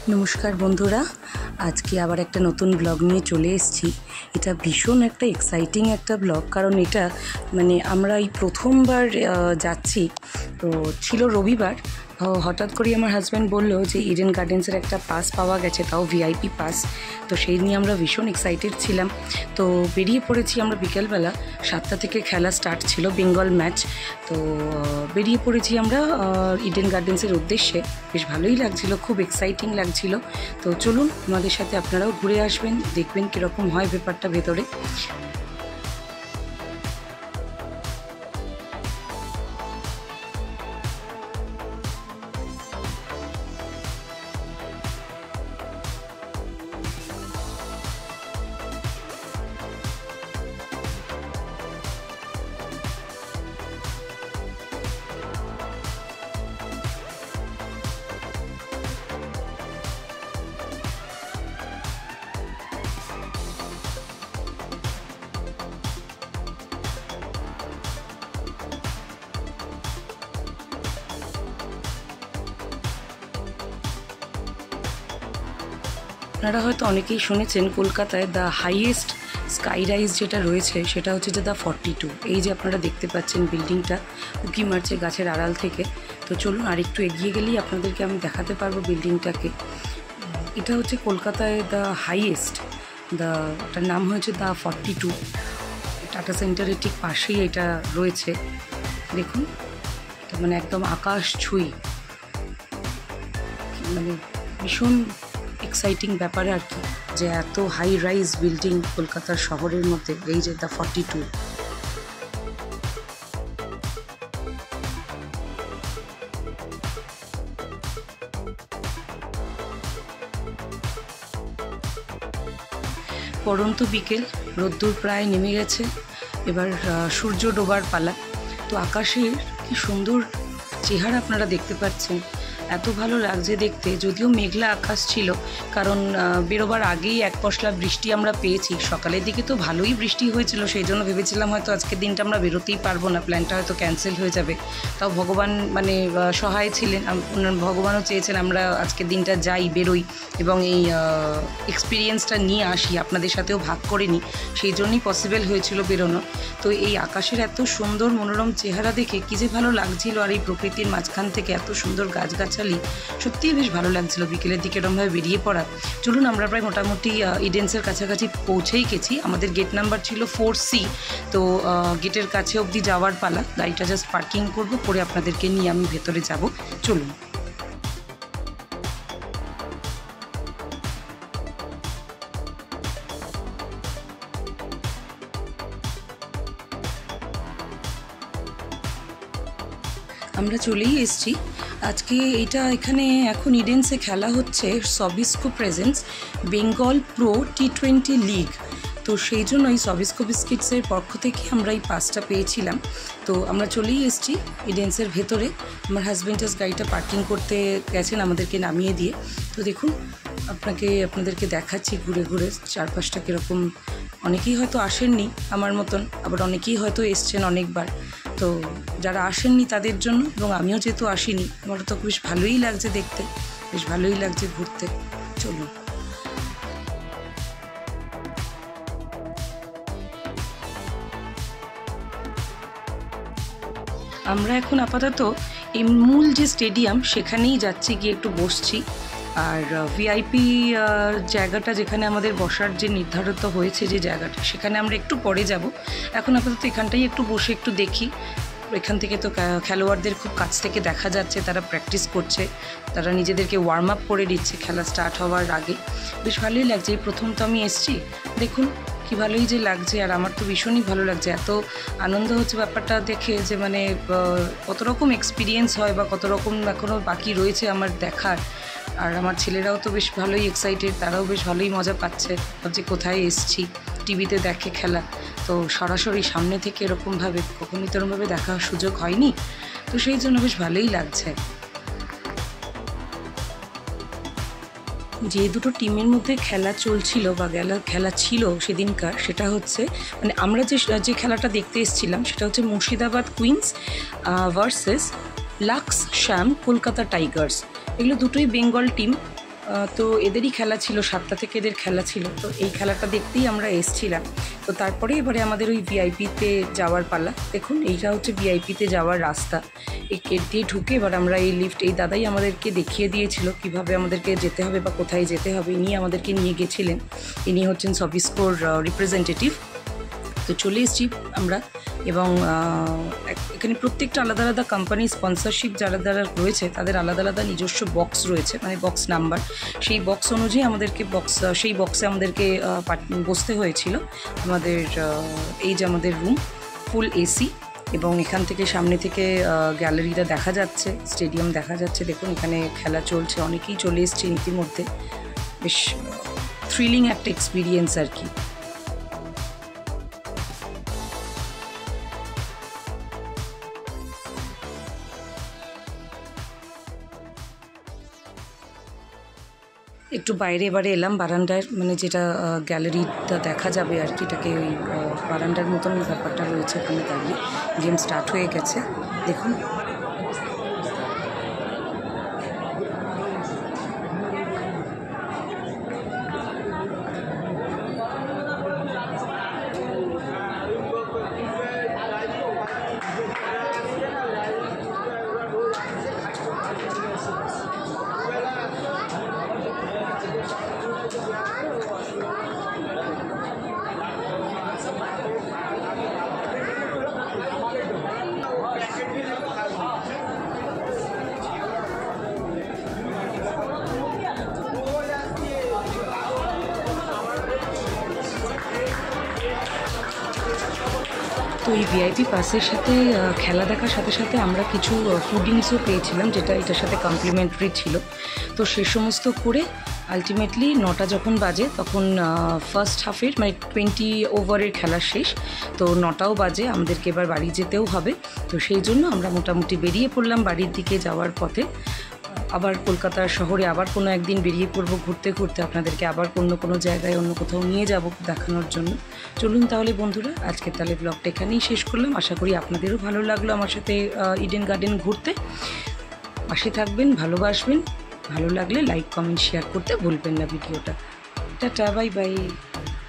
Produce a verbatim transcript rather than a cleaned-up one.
নমস্কার বন্ধুরা, আজকে আবার একটা নতুন ব্লগ নিয়ে চলে এসেছি। এটা ভীষণ একটা এক্সাইটিং একটা ব্লগ, কারণ এটা মানে আমরা এই প্রথমবার যাচ্ছি। তো ছিল রবিবার, হঠাৎ করেই আমার হাজব্যান্ড বললো যে ইডেন গার্ডেন্সের একটা পাস পাওয়া গেছে, তাও ভিআইপি পাস। তো সেই নিয়ে আমরা ভীষণ এক্সাইটেড ছিলাম। তো বেরিয়ে পড়েছি আমরা বিকেলবেলা, সাতটা থেকে খেলা স্টার্ট ছিল, বেঙ্গল ম্যাচ। তো বেরিয়ে পড়েছি আমরা ইডেন গার্ডেন্সের উদ্দেশ্যে। বেশ ভালোই লাগছিল, খুব এক্সাইটিং লাগছিল। তো চলুন আমাদের সাথে আপনারাও ঘুরে আসবেন, দেখবেন কীরকম হয় ব্যাপারটা ভেতরে। আপনারা হয়তো অনেকেই শুনেছেন কলকাতায় দ্য হাইয়েস্ট স্কাই রাইজ যেটা রয়েছে সেটা হচ্ছে যে দ্য ফর্টি টু। এই যে আপনারা দেখতে পাচ্ছেন বিল্ডিংটা উঁকি মারছে গাছের আড়াল থেকে। তো চলুন আর একটু এগিয়ে গেলেই আপনাদেরকে আমি দেখাতে পারবো বিল্ডিংটাকে। এটা হচ্ছে কলকাতায় দ্য হাইয়েস্ট, দ্য এটার নাম হয়েছে দ্য ফর্টি টু। টাটা সেন্টারের ঠিক পাশেই এটা রয়েছে। দেখুন, মানে একদম আকাশ ছুঁই, মানে ভীষণ এক্সাইটিং ব্যাপার আর কি, যে এত হাই রাইজ বিল্ডিং কলকাতার শহরের মধ্যে, এই যে দ্য ফর্টি টু। পরন্ত বিকেল, রোদ্দুর প্রায় নেমে গেছে, এবার সূর্য ডোবার পালা। তো আকাশের কি সুন্দর চেহারা আপনারা দেখতে পাচ্ছেন, এত ভালো লাগছে দেখতে। যদিও মেঘলা আকাশ ছিল, কারণ বেরোবার আগেই এক পশলা বৃষ্টি আমরা পেয়েছি। সকালের দিকে তো ভালোই বৃষ্টি হয়েছিল, সেই জন্য ভেবেছিলাম হয়তো আজকের দিনটা আমরা বেরোতেই পারবো না, প্ল্যানটা হয়তো ক্যান্সেল হয়ে যাবে। তাও ভগবান মানে সহায় ছিলেন, ভগবানও চেয়েছেন আমরা আজকের দিনটা যাই, বেরোই এবং এই এক্সপিরিয়েন্সটা নিয়ে আসি, আপনাদের সাথেও ভাগ করে নিই। সেই জন্যই পসিবল হয়েছিল বেরোনো। তো এই আকাশের এত সুন্দর মনোরম চেহারা দেখে কী যে ভালো লাগছিল, আর এই প্রকৃতির মাঝখান থেকে এত সুন্দর গাছগাছালি, সত্যিই বেশ ভালো লাগছিল বিকেলের দিকে এরকমভাবে বেরিয়ে পড়া। চলুন, আমরা প্রায় মোটামুটি ইডেন্সের কাছাকাছি পৌঁছেই গেছি। আমাদের গেট নাম্বার ছিল ফোর সি। তো গেটের কাছে অবধি যাওয়ার পালা, গাড়িটা জাস্ট পার্কিং করবো, করে আপনাদেরকে নিয়ে আমি ভেতরে যাব। চলুন। আমরা চলেই এসেছি। আজকে এইটা এখানে এখন ইডেন্সে খেলা হচ্ছে সবিস্কো presents Bengal pro T twenty league. তো সেই জন্য এই সবিস্কো বিস্কিটসের পক্ষ থেকে আমরা এই পাসটা পেয়েছিলাম। তো আমরা চলেই এসেছি ইডেন্সের ভেতরে। আমার হাজব্যান্ড জাস্ট গাড়িটা পার্কিং করতে গেছেন আমাদেরকে নামিয়ে দিয়ে। তো দেখুন, আপনাকে আপনাদেরকে দেখাচ্ছি ঘুরে ঘুরে চারপাশটা কীরকম। অনেকেই হয়তো আসেননি আমার মতন, আবার অনেকেই হয়তো এসছেন অনেকবার। তো যারা আসেননি তাদের জন্য, এবং আমিও যেহেতু আসিনি, আমার তো বেশ ভালোই লাগছে দেখতে, বেশ ভালোই লাগছে ঘুরতে। চলুন। আমরা এখন আপাতত এই মূল যে স্টেডিয়াম সেখানেই যাচ্ছি, গিয়ে একটু বসছি। আর ভিআইপি জায়গাটা যেখানে আমাদের বসার যে নির্ধারিত হয়েছে যে জায়গাটা, সেখানে আমরা একটু পরে যাব। এখন আপাতত এখানটাই একটু বসে একটু দেখি। এখান থেকে তো খেলোয়াড়দের খুব কাছ থেকে দেখা যাচ্ছে, তারা প্র্যাকটিস করছে, তারা নিজেদেরকে ওয়ার্ম আপ করে দিচ্ছে খেলা স্টার্ট হওয়ার আগে। বেশ ভালোই লাগছে, এই প্রথম তো আমি এসছি। দেখুন কি ভালোই যে লাগছে, আর আমার তো ভীষণই ভালো লাগছে। এত আনন্দ হচ্ছে ব্যাপারটা দেখে, যে মানে কত রকম এক্সপিরিয়েন্স হয় বা কত রকম এখনও বাকি রয়েছে আমার দেখার। আর আমার ছেলেরাও তো বেশ ভালোই এক্সাইটেড, তারাও বেশ ভালোই মজা পাচ্ছে, যে কোথায় এসছি। টিভিতে দেখে খেলা, তো সরাসরি সামনে থেকে এরকমভাবে কখনই তো এরকমভাবে দেখার সুযোগ হয়নি। তো সেই জন্য বেশ ভালোই লাগছে। যে দুটো টিমের মধ্যে খেলা চলছিল বা গেলা খেলা ছিল সেদিনকার, সেটা হচ্ছে মানে আমরা যে যে খেলাটা দেখতে এসেছিলাম সেটা হচ্ছে Murshidabad queens versus Lux Shyam Kolkata tigers. এগুলো দুটোই বেঙ্গল টিম। তো এদেরই খেলা ছিল, সাতটা থেকে এদের খেলা ছিল। তো এই খেলাটা দেখতেই আমরা এসছিলাম। তো তারপরে এবারে আমাদের ওই ভিআইপিতে যাওয়ার পালা। দেখুন এইটা হচ্ছে ভিআইপিতে যাওয়ার রাস্তা। এই গেট দিয়ে ঢুকে এবার আমরা এই লিফট, এই দাদাই আমাদেরকে দেখিয়ে দিয়েছিল কীভাবে আমাদেরকে যেতে হবে বা কোথায় যেতে হবে। ইনি আমাদেরকে নিয়ে গেছিলেন। ইনি হচ্ছেন সফিস্কোর রিপ্রেজেন্টেটিভ। তো চলে এসেছি আমরা, এবং এখানে প্রত্যেকটা আলাদা আলাদা কোম্পানি স্পন্সরশিপ যারা যারা রয়েছে তাদের আলাদা আলাদা নিজস্ব বক্স রয়েছে, মানে বক্স নাম্বার। সেই বক্স অনুযায়ী আমাদেরকে বক্স সেই বক্সে আমাদেরকে বসতে হয়েছিল। আমাদের এই যে আমাদের রুম ফুল এসি, এবং এখান থেকে সামনে থেকে গ্যালারিটা দেখা যাচ্ছে, স্টেডিয়াম দেখা যাচ্ছে। দেখুন এখানে খেলা চলছে, অনেকেই চলে এসছে ইতিমধ্যে। বেশ থ্রিলিং একটা এক্সপিরিয়েন্স আর কি। একটু বাইরে এবারে এলাম, বারান্দায়, মানে যেটা গ্যালারিটা দেখা যাবে আর কি, এটাকে ওই বারান্দার মতন ব্যাপারটা রয়েছে। ওখানে দাঁড়িয়ে গেম স্টার্ট হয়ে গেছে, দেখুন। তো এই ভিআইপি পাসের সাথে খেলা দেখার সাথে সাথে আমরা কিছু ফুডিংসও পেয়েছিলাম, যেটা এটার সাথে কমপ্লিমেন্টারি ছিল। তো সে সমস্ত করে আলটিমেটলি নটা যখন বাজে তখন ফার্স্ট হাফের মানে টোয়েন্টি ওভারের খেলা শেষ। তো নটাও বাজে, আমাদেরকে এবার বাড়ি যেতেও হবে। তো সেই জন্য আমরা মোটামুটি বেরিয়ে পড়লাম বাড়ির দিকে যাওয়ার পথে। আবার কলকাতা শহরে আবার কোনো একদিন বেরিয়ে পড়বো ঘুরতে ঘুরতে, আপনাদেরকে আবার অন্য কোনো জায়গায় অন্য কোথাও নিয়ে যাব দেখানোর জন্য। চলুন তাহলে বন্ধুরা, আজকে তাহলে ব্লগটা এখানেই শেষ করলাম। আশা করি আপনাদেরও ভালো লাগলো আমার সাথে ইডেন গার্ডেন ঘুরতে। পাশে থাকবেন, ভালোবাসবেন। ভালো লাগলে লাইক কমেন্ট শেয়ার করতে ভুলবেন না ভিডিওটা। Tata, bye by.